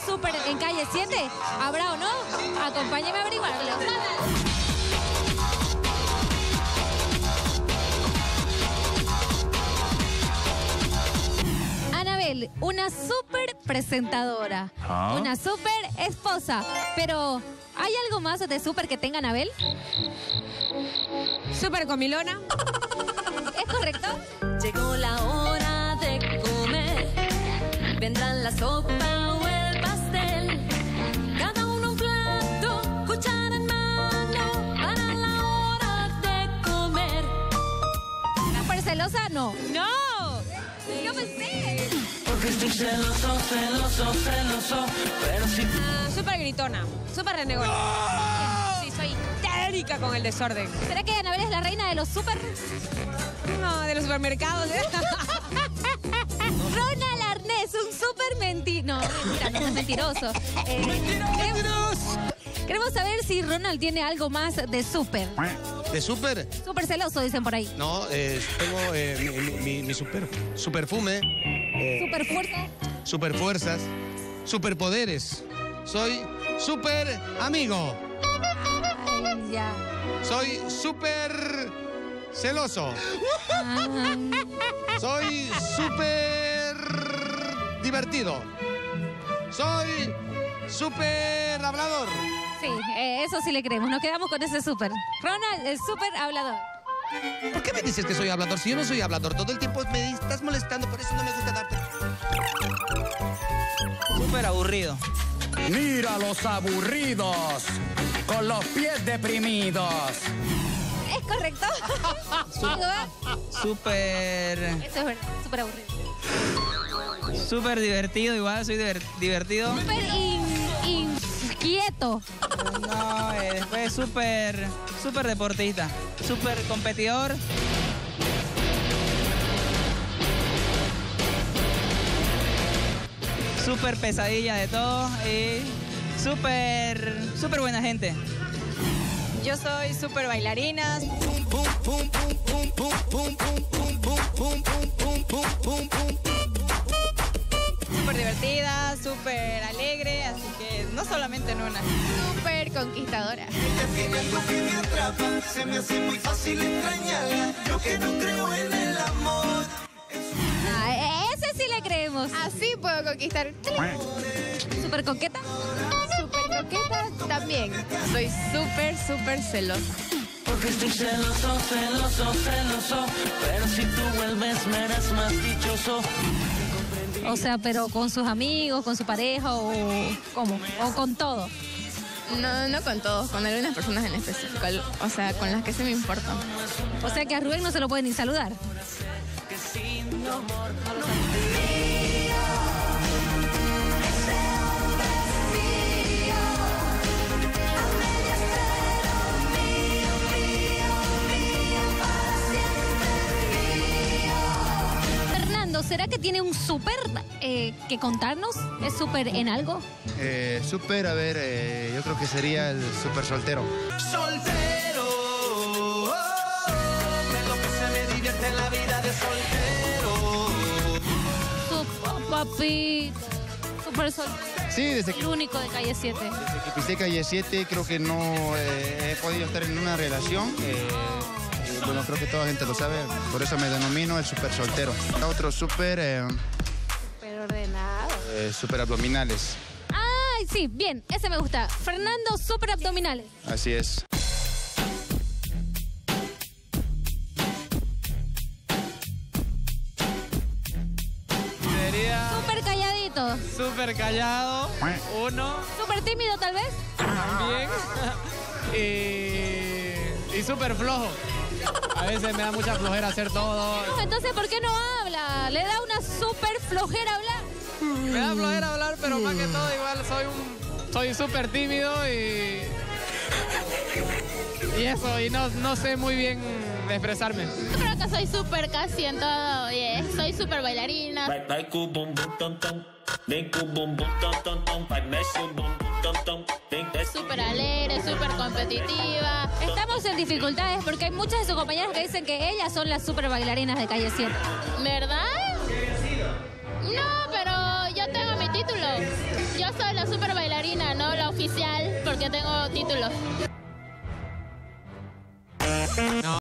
súper en calle 7? ¿Habrá o no? Acompáñeme a averiguarlo. Anabel, una súper presentadora, una súper esposa, pero ¿hay algo más de súper que tenga Anabel? Súper comilona. ¿Es correcto? Llegó la hora de comer, vendrán la sopa o el pastel, cada uno un plato, cuchara en mano, para la hora de comer. ¿Súper celosa? No. ¡No! Yo pensé. Porque estoy celoso, celoso, celoso, pero si... Súper gritona, súper renegona. Sí, soy histérica con el desorden. ¿Será que Anabel es la reina de los súper? No, de los supermercados. Ronald Arnés, un súper no, mentira, no es mentiroso. Queremos saber si Ronald tiene algo más de súper. ¿De súper? Súper celoso, dicen por ahí. No, tengo mi superfume. Súper fuerza. Superfuerzas. Superpoderes. Soy súper amigo. Ay, ya. Soy súper celoso. Soy súper divertido. Soy súper hablador. Sí, eso sí le creemos. Nos quedamos con ese súper. Ronald, el súper hablador. ¿Por qué me dices que soy hablador? Si yo no soy hablador, todo el tiempo me estás molestando, por eso no me gusta darte. Súper aburrido. Mira los aburridos, con los pies deprimidos. ¿Es correcto? Súper... Eso es verdad, súper aburrido. Súper divertido, igual soy divertido. Súper inquieto. No, después súper deportista. Súper competidor. Súper pesadilla de todo y súper buena gente. Yo soy súper bailarina. Súper divertida, súper alegre, así que no solamente en una. Súper conquistadora. Tiene algo que me atrapa, se me hace muy fácil extrañarla. Yo que no creo en el amor. Ese sí le creemos. Así puedo conquistar. ¿Súper coqueta? Súper coqueta también. Soy súper celosa. Porque estoy celoso, celoso, celoso, pero si tú vuelves me harás más dichoso. O sea, pero con sus amigos, con su pareja o ¿cómo? O con todo. No con todos, con algunas personas en específico. O sea, con las que se me importan. O sea que a Rubén no se lo puede ni saludar. Fernando, ¿será que tiene un súper que contarnos? ¿Es súper en algo? Súper, a ver, yo creo que sería el súper soltero. Soltero, es lo que se me divierte en la vida de soltero. Súper papito. Súper soltero. Sí, desde que El único de calle 7. pisé calle 7 creo que no he podido estar en una relación. Y bueno, creo que toda la gente lo sabe, por eso me denomino el súper soltero. Otro súper... Súper ordenado. súper abdominales. Ay, sí, bien, ese me gusta. Fernando, súper abdominales. Así es. Sería Súper calladito. súper callado. Uno Súper tímido, tal vez. también. Y súper flojo. A veces me da mucha flojera hacer todo. Entonces, ¿por qué no habla? Le da una súper flojera hablar. Me da flojera hablar, pero más que todo igual soy súper tímido y eso, y no sé muy bien expresarme. Yo creo que soy súper casi en todo. Soy súper bailarina. Súper alegre, súper competitiva. Estamos en dificultades porque hay muchas de sus compañeras que dicen que ellas son las súper bailarinas de calle 7. ¿Verdad? No, pero yo tengo mi título título. Yo soy la super bailarina, no la oficial, porque tengo título. No,